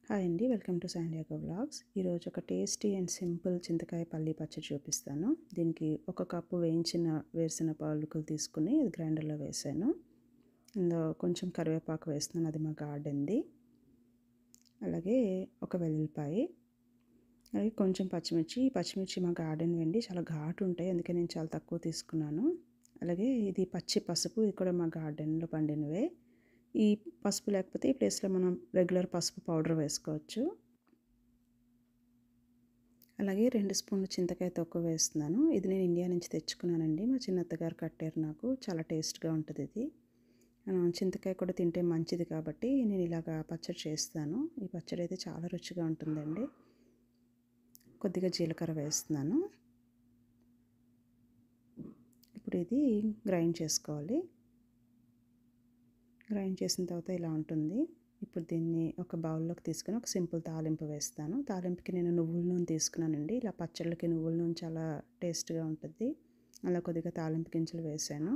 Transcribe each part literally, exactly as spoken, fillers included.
Hi అండి, welcome to San Diego vlogs. ఈరోజు ఒక టేస్టీ అండ్ సింపుల్ చింతకాయ పల్లి పచ్చడి చూపిస్తాను. దీనికి ఒక కప్పు వేయించిన వేరుశెనగ పలుకులు తీసుకుని ఇది గ్రైండర్లో వేసాను. ఇందులో కొంచెం కరివేపాకు వేస్తున్నాను, అది మా గార్డెన్ది. అలాగే ఒక వెల్లుల్లిపాయ, అలాగే కొంచెం పచ్చిమిర్చి. పచ్చిమిర్చి మా గార్డెన్ వెండి చాలా ఘాటు ఉంటాయి, అందుకే నేను చాలా తక్కువ తీసుకున్నాను. అలాగే ఇది పచ్చి పసుపు, ఇది కూడా మా గార్డెన్లో పండినవే. ఈ పసుపు లేకపోతే ఈ ప్లేస్లో మనం రెగ్యులర్ పసుపు పౌడర్ వేసుకోవచ్చు. అలాగే రెండు స్పూన్లు చింతకాయ తొక్కు వేస్తున్నాను. ఇది నేను ఇండియా నుంచి తెచ్చుకున్నానండి, మా చిన్నత్తగారు కట్టారు నాకు. చాలా టేస్ట్గా ఉంటుంది ఇది. చింతకాయ కూడా తింటే మంచిది కాబట్టి నేను ఇలాగా పచ్చడి చేస్తాను. ఈ పచ్చడి అయితే చాలా రుచిగా ఉంటుందండి. కొద్దిగా జీలకర్ర వేస్తున్నాను. ఇప్పుడు ఇది గ్రైండ్ చేసుకోవాలి. గ్రైండ్ చేసిన తర్వాత ఇలా ఉంటుంది. ఇప్పుడు దీన్ని ఒక బౌల్లోకి తీసుకొని ఒక సింపుల్ తాలింపు వేస్తాను. తాలింపుకి నేను నువ్వుల నూనె తీసుకున్నానండి. ఇలా పచ్చళ్ళకి నువ్వుల నూనె చాలా టేస్ట్గా ఉంటుంది. అలా కొద్దిగా తాలింపు గింజలు వేసాను.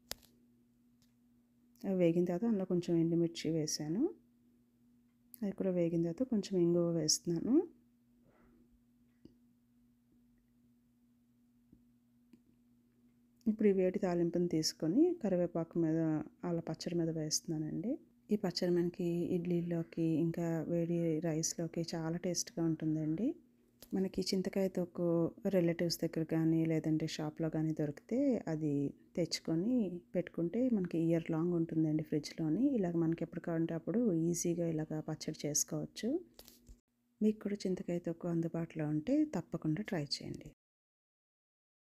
అవి వేగిన తర్వాత అందులో కొంచెం ఎండుమిర్చి వేసాను. అది కూడా వేగిన తర్వాత కొంచెం ఇంగువ వేస్తున్నాను. ఇప్పుడు ఈ వేడి తాలింపుని తీసుకొని కరివేపాకు మీద అలా పచ్చడి మీద వేస్తున్నానండి. ఈ పచ్చడి మనకి ఇడ్లీలోకి ఇంకా వేడి రైస్లోకి చాలా టేస్ట్గా ఉంటుందండి. మనకి చింతకాయ తొక్కు రిలేటివ్స్ దగ్గర కానీ లేదంటే షాప్లో కానీ దొరికితే అది తెచ్చుకొని పెట్టుకుంటే మనకి ఇయర్ లాంగ్ ఉంటుందండి ఫ్రిడ్జ్లోని. ఇలాగ మనకి ఎప్పుడు కావాలంటే అప్పుడు ఈజీగా ఇలాగ పచ్చడి చేసుకోవచ్చు. మీకు కూడా చింతకాయ తొక్కు అందుబాటులో ఉంటే తప్పకుండా ట్రై చేయండి.